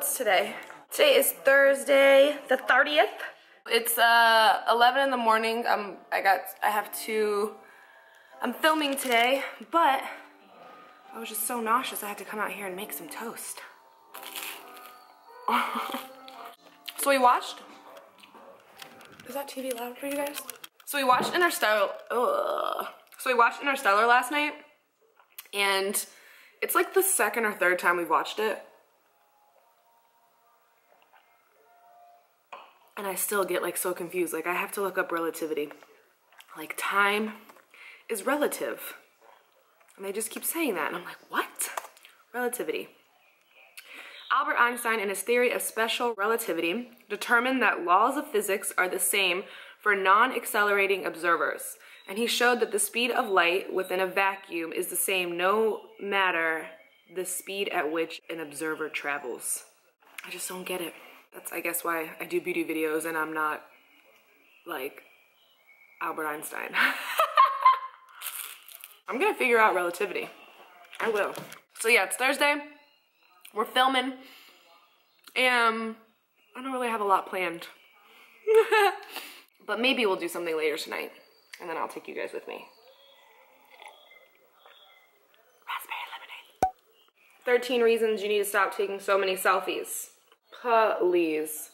What's today? Today is Thursday, the 30th. It's 11 in the morning. I'm filming today, but I was just so nauseous I had to come out here and make some toast. So we watched. Is that TV loud for you guys? So we watched Interstellar. So we watched Interstellar last night, and it's like the second or third time we've watched it. And I still get like so confused. Like I have to look up relativity. Like time is relative. And they just keep saying that. And I'm like, what? Relativity. Albert Einstein, in his theory of special relativity, determined that laws of physics are the same for non-accelerating observers. And he showed that the speed of light within a vacuum is the same no matter the speed at which an observer travels. I just don't get it. That's, I guess, why I do beauty videos and I'm not, like, Albert Einstein. I'm gonna figure out relativity. I will. So yeah, it's Thursday. We're filming. And I don't really have a lot planned. But maybe we'll do something later tonight. And then I'll take you guys with me. Raspberry lemonade. 13 reasons you need to stop taking so many selfies. Please.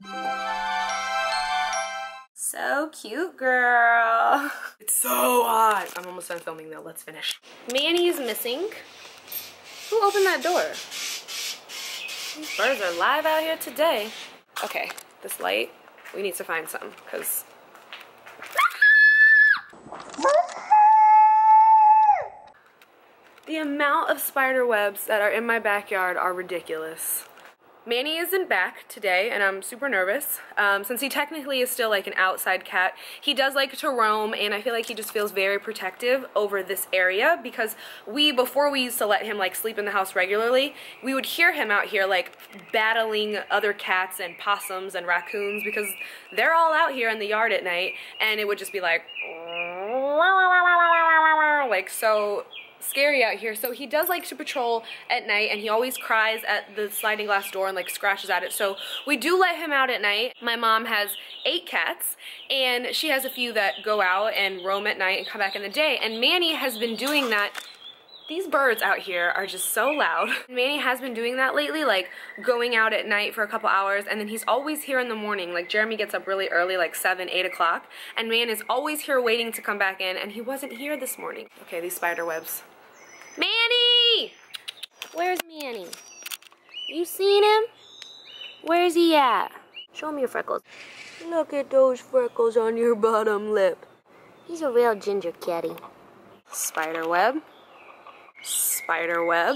So cute, girl. It's so hot. I'm almost done filming though. Let's finish. Manny is missing. Who opened that door? These birds are live out here today. Okay, this light, we need to find some, because the amount of spider webs that are in my backyard are ridiculous. Manny isn't back today, and I'm super nervous. Since he technically is still like an outside cat, he does like to roam, and I feel like he just feels very protective over this area because before we used to let him like sleep in the house regularly, we would hear him out here like battling other cats and possums and raccoons because they're all out here in the yard at night, and it would just be like so scary out here. So he does like to patrol at night, and he always cries at the sliding glass door and like scratches at it. So we do let him out at night. My mom has 8 cats, and she has a few that go out and roam at night and come back in the day, and Manny has been doing that. These birds out here are just so loud. Manny has been doing that lately, like going out at night for a couple hours, and then he's always here in the morning. Like Jeremy gets up really early, like 7, 8 o'clock, and Man is always here waiting to come back in, and he wasn't here this morning. Okay, these spider webs. Manny! Where's Manny? You seen him? Where's he at? Show me your freckles. Look at those freckles on your bottom lip. He's a real ginger catty. Spider web. Spider web.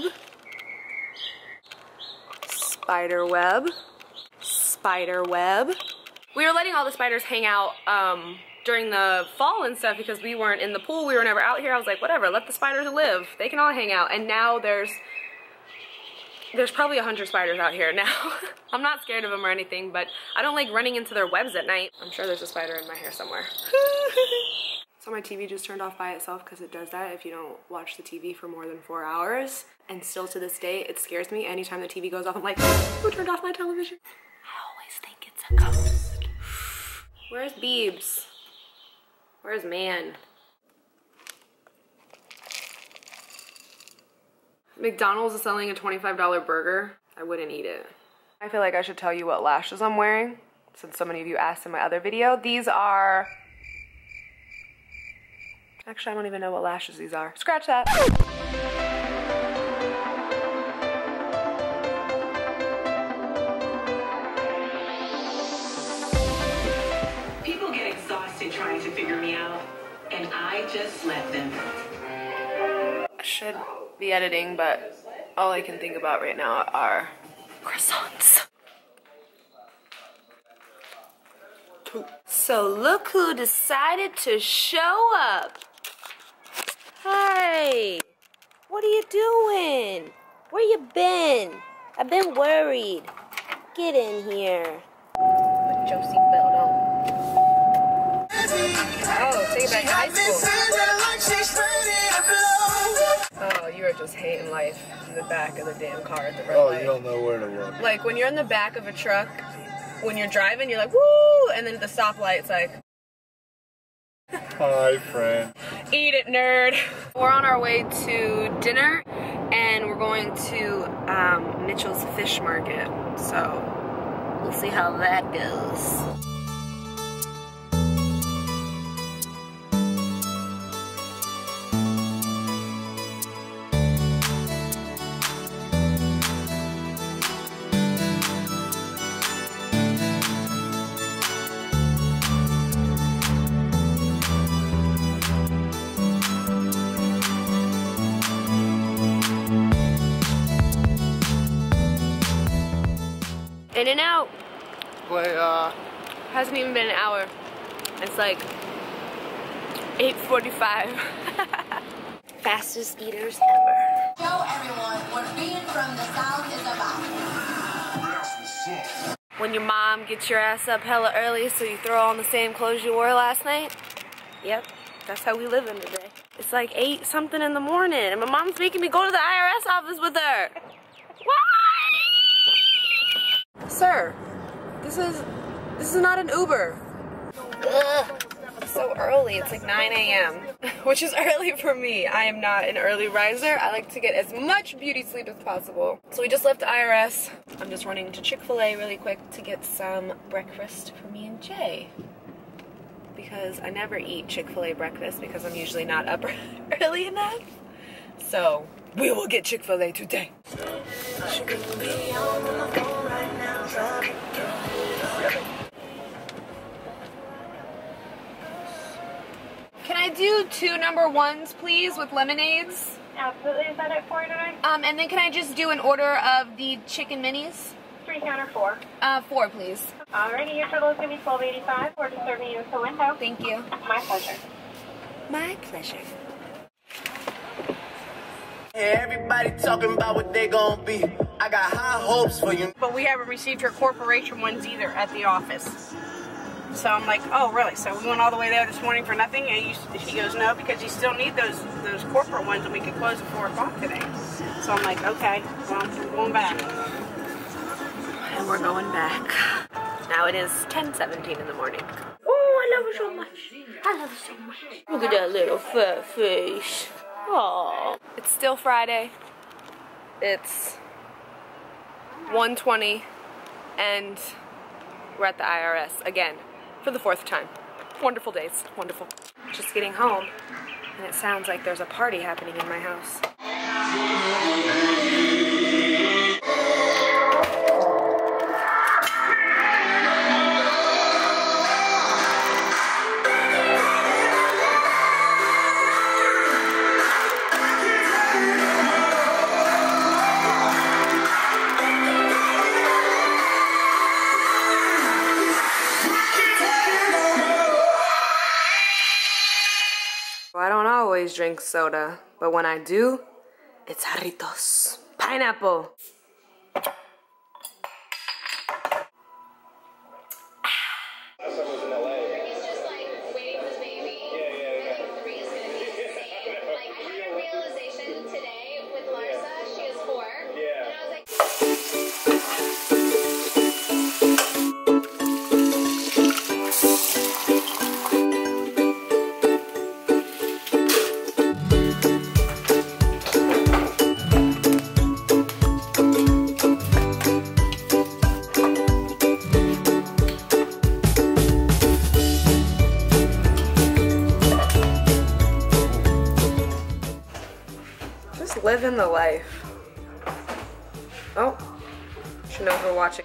Spider web. Spider web. We were letting all the spiders hang out during the fall and stuff because we weren't in the pool, we were never out here. I was like, whatever, let the spiders live. They can all hang out. And now there's probably 100 spiders out here now. I'm not scared of them or anything, but I don't like running into their webs at night. I'm sure there's a spider in my hair somewhere. So my TV just turned off by itself because it does that if you don't watch the TV for more than 4 hours. And still to this day, it scares me. Anytime the TV goes off, I'm like, who turned off my television? I always think it's a ghost. Where's Beebs? Where's Man? McDonald's is selling a $25 burger. I wouldn't eat it. I feel like I should tell you what lashes I'm wearing, since so many of you asked in my other video. These are... Actually, I don't even know what lashes these are. Scratch that. People get exhausted trying to figure me out, and I just let them. I should be editing, but all I can think about right now are croissants. So look who decided to show up. Hi, what are you doing? Where you been? I've been worried. Get in here. Put Josie belt on. Oh, take it back to high school. Oh, you were just hating life in the back of the damn car at the red light. Oh, you don't know where to look. Like, when you're in the back of a truck, when you're driving, you're like, woo! And then at the stoplight, it's like... Hi, friend. Eat it, nerd. We're on our way to dinner, and we're going to Mitchell's Fish Market. So, we'll see how that goes. In and out. Wait, Hasn't even been an hour. It's like 8:45. Fastest eaters ever. Show everyone what being from the South is about. When your mom gets your ass up hella early so you throw on the same clothes you wore last night. Yep, that's how we live in today. It's like 8 something in the morning and my mom's making me go to the IRS office with her. Why? Sir, this is not an Uber. Ugh. It's so early, it's like 9 a.m. Which is early for me. I am not an early riser. I like to get as much beauty sleep as possible. So we just left the IRS. I'm just running to Chick-fil-A really quick to get some breakfast for me and Jay. Because I never eat Chick-fil-A breakfast because I'm usually not up early enough. So we will get Chick-fil-A today. Can I do 2 number 1s, please, with lemonades? Absolutely. Is that it for you tonight? And then can I just do an order of the chicken minis? 3 counter 4. 4, please. Alrighty, your total is going to be $12.85. We're just serving you the window. Thank you. My pleasure. My pleasure. Everybody talking about what they gonna be. I got high hopes for you. But we haven't received her corporation ones either at the office. So I'm like, oh really? So we went all the way there this morning for nothing? And she goes, no, because you still need those corporate ones and we could close at 4 o'clock today. So I'm like, okay, well, we're going back. And we're going back. Now it is 10:17 in the morning. Oh, I love her so much. I love her so much. Look at that little fat face. Aww. It's still Friday. It's 1:20 and we're at the IRS again for the 4th time. Wonderful days, wonderful. Just getting home and it sounds like there's a party happening in my house. I don't always drink soda, but when I do, it's Jarritos. Pineapple. Living the life. Oh, should know we're watching.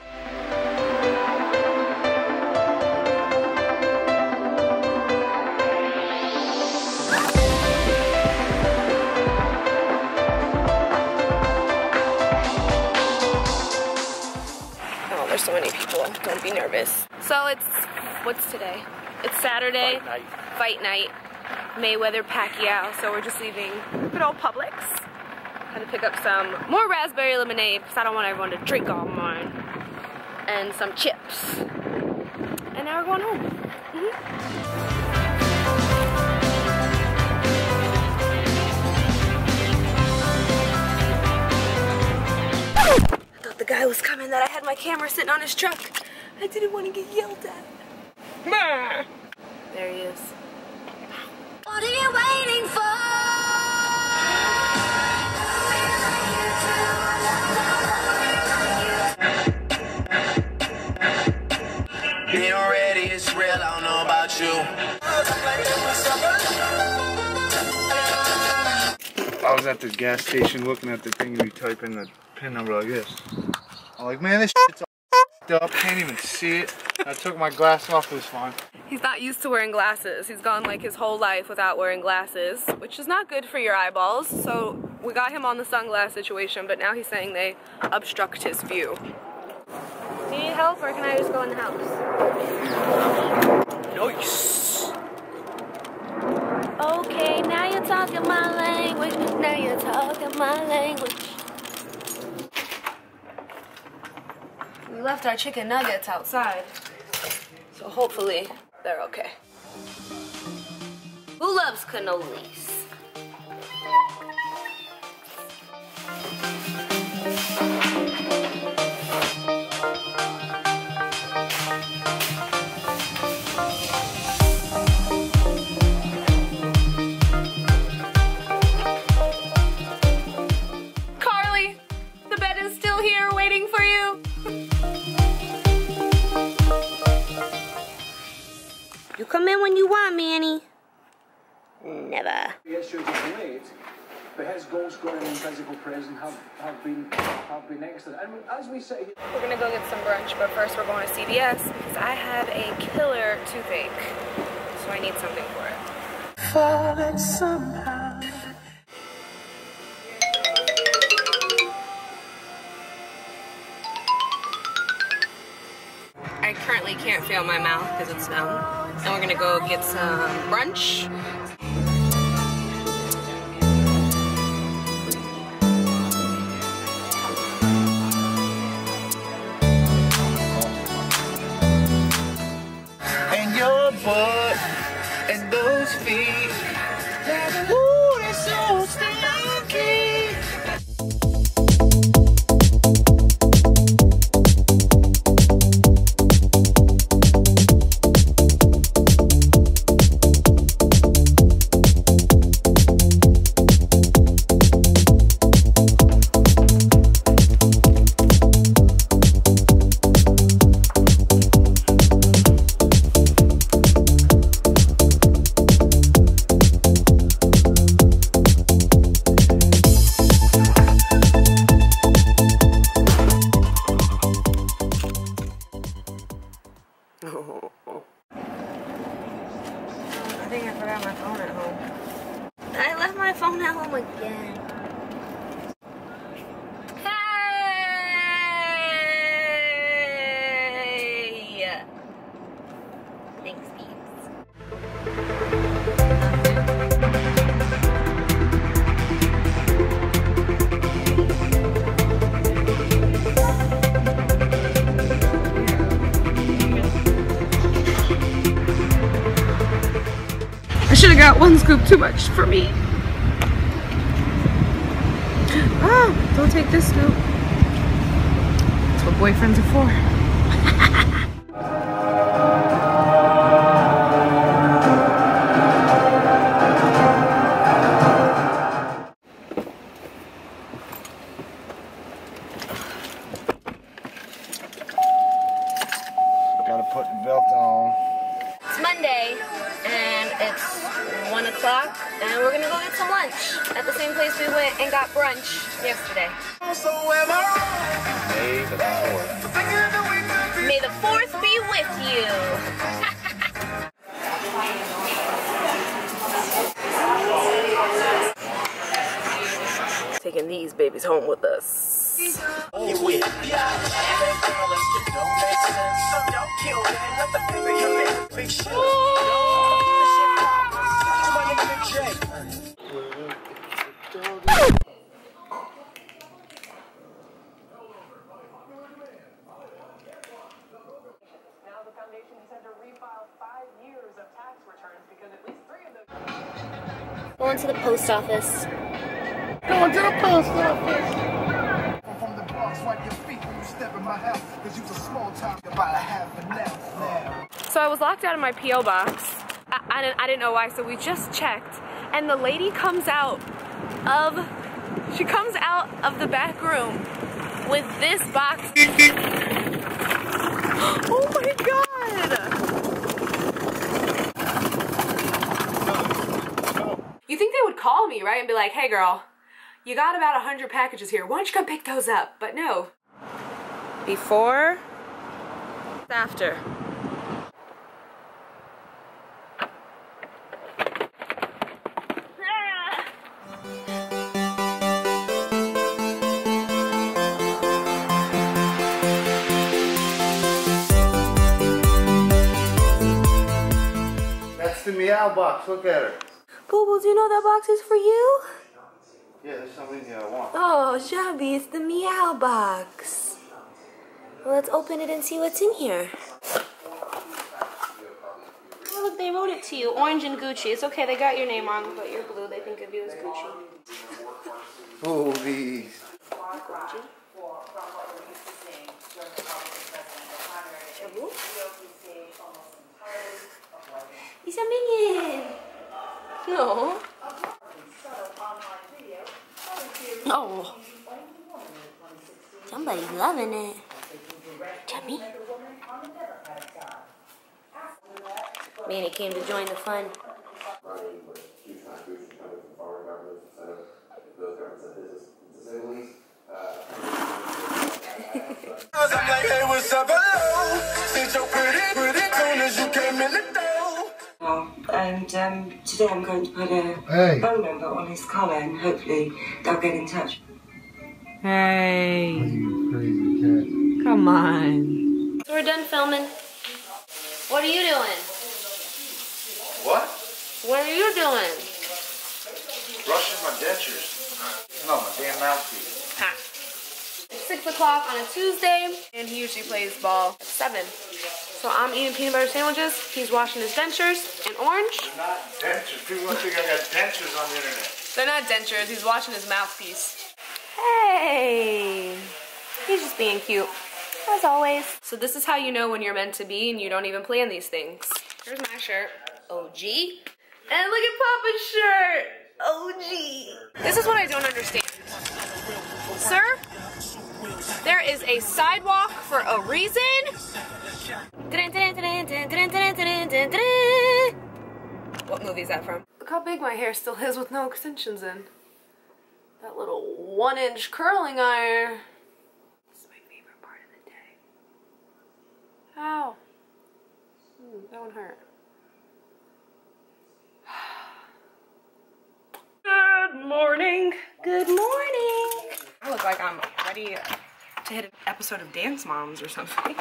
Oh, there's so many people. Don't be nervous. So it's, what's today? It's Saturday. Fight night. Mayweather Pacquiao. So we're just leaving good old Publix. Had to pick up some more raspberry lemonade because I don't want everyone to drink all mine. And some chips. And now we're going home. guy was coming that I had my camera sitting on his truck. I didn't want to get yelled at. There he is. What are you waiting for? Being ready is real, I don't know about you. I was at the gas station looking at the thing and you type in the PIN number like this. I'm like, man, this shit's all up, can't even see it. I took my glass off, it was fine. He's not used to wearing glasses. He's gone like his whole life without wearing glasses, which is not good for your eyeballs. So we got him on the sunglass situation, but now he's saying they obstruct his view. Do you need help or can I just go in the house? Nice. Okay, now you're talking my language. Now you're talking my language. We left our chicken nuggets outside, so hopefully they're okay. Who loves cannolis? Carly, the bed is still here waiting for you. You come in when you want, Manny. Never. The issue is late, but his goal scoring and physical presence have been excellent. And as we sit here, We're gonna go get some brunch, but first we're going to CVS because I have a killer toothache, so I need something for it. Falling somehow. I currently can't feel my mouth because it's numb. And we're gonna go get some brunch. And your butt and those feet. Ooh, they're so stinky. I think I forgot my phone at home. I left my phone at home again. Hey! Thanks, Beats. I should have got one scoop too much for me. Ah, don't take this scoop. That's what boyfriends are for. Gotta put the belt on. It's Monday, and it's 1 o'clock, and we're gonna go get some lunch at the same place we went and got brunch yesterday. May the 4th. May the 4th be with you. Taking these babies home with us. Going to the post office. Going to the post office. From the box, wipe your feet. So I was locked out of my P.O. box. I didn't know why, so we just checked. And the lady comes out of the back room with this box. Oh my God! You think they would call me, right? And be like, hey girl, you got about 100 packages here. Why don't you come pick those up? But no. Before, after. That's the meow box. Look at her. Boo Boo, do you know that box is for you? Yeah, there's something in here I want. Oh, Shabby, it's the meow box. Well, let's open it and see what's in here. Oh, look, they wrote it to you. Orange and Gucci. It's okay, they got your name wrong, but you're blue. They think of you as Gucci. Oh, these. Gucci. Shabu? He's a minion. No. Oh. Somebody's loving it. Chubby. Manny came to join the fun. I'm like, hey, what's up, hello? Since you're pretty cool as you came in the door. And today I'm going to put a phone number on his collar and hopefully they'll get in touch. Hey. You crazy cat. Come on. So we're done filming. What are you doing? What? What are you doing? Brushing my dentures. No, my damn mouthpiece. Ha. It's 6 o'clock on a Tuesday, and he usually plays ball at 7. So I'm eating peanut butter sandwiches. He's washing his dentures in orange. They're not dentures. People think I got dentures on the internet. They're not dentures. He's washing his mouthpiece. Hey. He's just being cute, as always. So this is how you know when you're meant to be and you don't even plan these things. Here's my shirt. OG. And look at Papa's shirt. OG. This is what I don't understand. Sir, there is a sidewalk for a reason. What movie is that from? Look how big my hair still is with no extensions in. That little 1-inch curling iron. This is my favorite part of the day. Ow. That one hurt. Good morning. Good morning. I look like I'm ready to hit an episode of Dance Moms or something.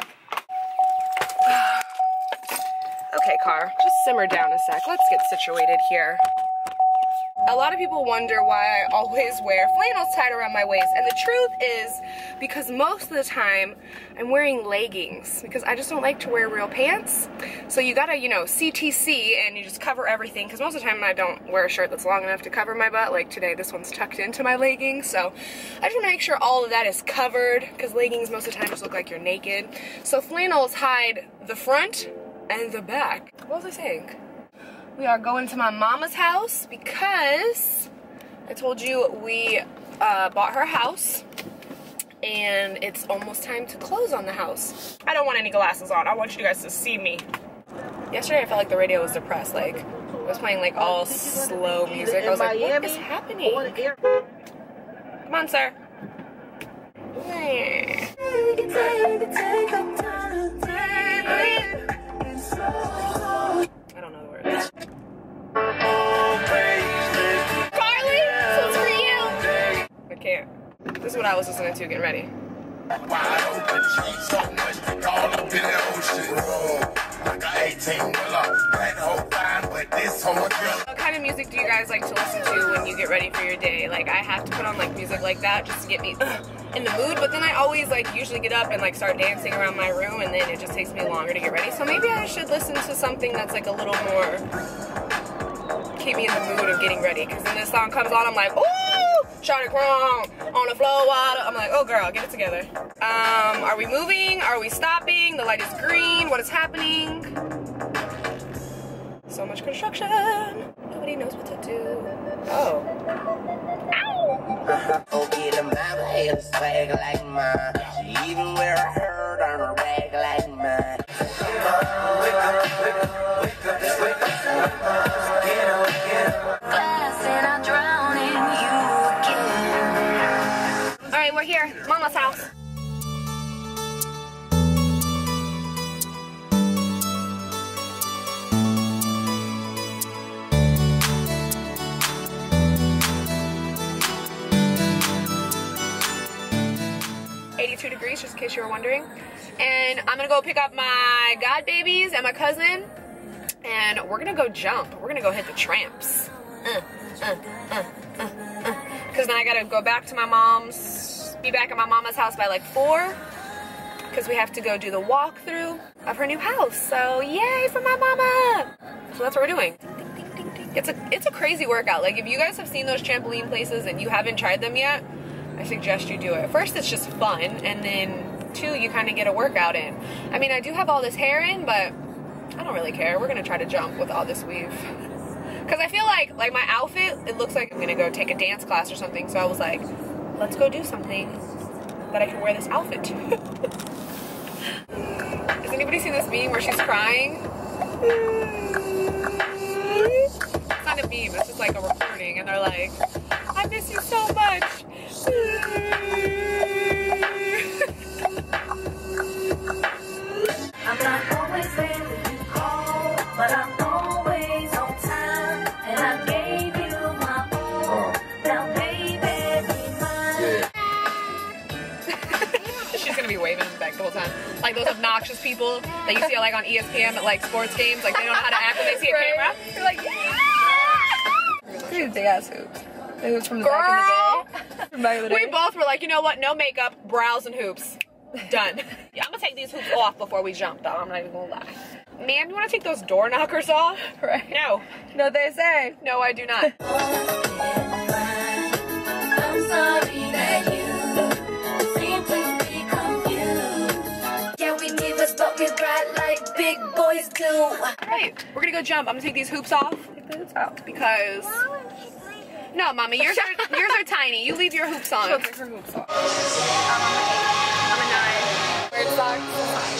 Okay, car, just simmer down a sec. Let's get situated here. A lot of people wonder why I always wear flannels tied around my waist, and the truth is because most of the time I'm wearing leggings because I just don't like to wear real pants. So you gotta, you know, CTC and you just cover everything, because most of the time I don't wear a shirt that's long enough to cover my butt. Like today, this one's tucked into my leggings, so I just wanna make sure all of that is covered, because leggings most of the time just look like you're naked. So flannels hide the front and the back. What was I saying? We are going to my mama's house because I told you we bought her house and it's almost time to close on the house. I don't want any glasses on. I want you guys to see me. Yesterday I felt like the radio was depressed. Like it was playing like all slow music. I was like, what is happening? Come on, sir. I don't know the words. Carly, this one's for you. I can't. This is what I was listening to getting ready. What kind of music do you guys like to listen to when you get ready for your day? Like I have to put on like music like that just to get me in the mood, but then I always like usually get up and like start dancing around my room, and then it just takes me longer to get ready. So maybe I should listen to something that's like a little more keep me in the mood of getting ready, because when this song comes on I'm like, ooh, Shawty crawl on the floor water. I'm like, oh girl, get it together. Are we moving? Are we stopping? The light is green. What is happening? So much construction. Nobody knows what to do. Oh. Ow! Oh, get a mama head swag like mine. She even wear a herd on her rag like mine. Wake up, wake up, wake up, just wake up. Get up, get up. Glass and I drown in you again. All right, we're here. Mama's house. Degrees, just in case you were wondering. And I'm gonna go pick up my god babies and my cousin, and we're gonna go jump. We're gonna go hit the tramps. Because then I gotta go back to my mom's, be back at my mama's house by like 4, because we have to go do the walkthrough of her new house. So yay for my mama! So that's what we're doing. It's a crazy workout. Like if you guys have seen those trampoline places and you haven't tried them yet, I suggest you do it. First, it's just fun, and then 2, you kind of get a workout in. I mean, I do have all this hair in, but I don't really care. We're gonna try to jump with all this weave. Because I feel like my outfit, it looks like I'm gonna go take a dance class or something, so I was like, let's go do something that I can wear this outfit to. Has anybody seen this meme where she's crying? It's not a meme, it's just like a recording, and they're like, I miss you so much. I'm not always there when you call, but I'm always on time. And I gave you my all. Now, baby, be mine. She's gonna be waving back the whole time. Like those obnoxious people that you see like on ESPN at like sports games, like they don't know how to act when they see a camera. They're like, yeah! These big ass hoops. The hoops from the Girl. back in the day. We both were like, you know what? No makeup, brows and hoops. Done. Yeah, I'm gonna take these hoops off before we jump, though. I'm not even gonna lie. Ma'am, you wanna take those door knockers off? Right. No. No, they say. No, I do not. I'm sorry that you seem to be confused. Yeah, we neighbors, but we ride like big boys do. Alright, we're gonna go jump. I'm gonna take these hoops off. Take the hoops out. Because... No, Mommy, yours are tiny. You leave your hoops on. She'll take her hoops off. I'm a 9. Weird socks.